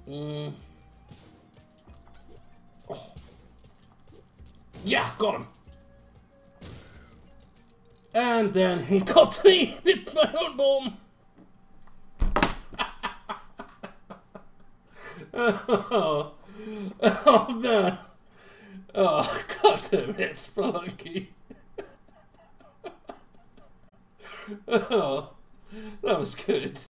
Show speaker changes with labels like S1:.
S1: Oh. Yeah, got him. And then he got me with my own bomb. Oh man. Oh, god damn it, Spelunky. Oh, that was good.